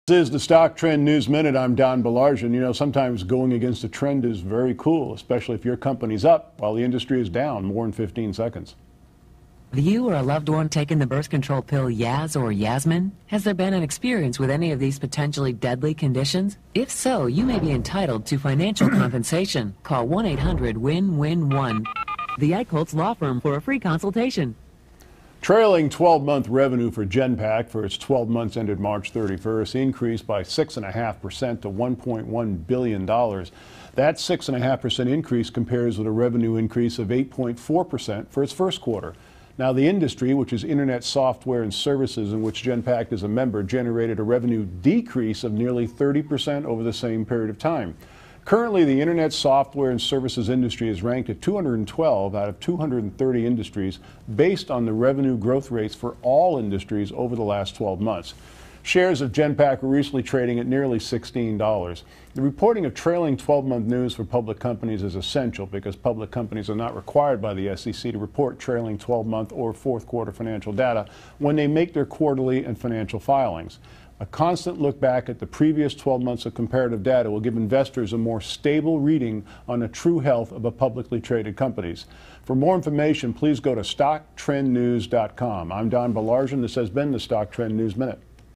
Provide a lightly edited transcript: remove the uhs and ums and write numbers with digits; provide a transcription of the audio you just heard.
This is the Stock Trend News Minute. I'm Don Balarjian. You know, sometimes going against a trend is very cool, especially if your company's up while the industry is down more than 15 seconds. Have you or a loved one taken the birth control pill Yaz or Yasmin? Has there been an experience with any of these potentially deadly conditions? If so, you may be entitled to financial compensation. Call 1-800-WIN-WIN-1, the Eichholz Law Firm, for a free consultation. Trailing 12-month revenue for Genpact for its 12 months ended March 31st increased by 6.5% to $1.1 billion. That 6.5% increase compares with a revenue increase of 8.4% for its first quarter. Now, the industry, which is internet software and services in which Genpact is a member, generated a revenue decrease of nearly 30% over the same period of time. Currently, the internet software and services industry is ranked at 212 out of 230 industries based on the revenue growth rates for all industries over the last 12 months. Shares of Genpact were recently trading at nearly $16. The reporting of trailing 12-month news for public companies is essential because public companies are not required by the SEC to report trailing 12-month or fourth quarter financial data when they make their quarterly and financial filings. A constant look back at the previous 12 months of comparative data will give investors a more stable reading on the true health of a publicly traded companies. For more information, please go to StockTrendNews.com. I'm Don Balarjian. This has been the Stock Trend News Minute.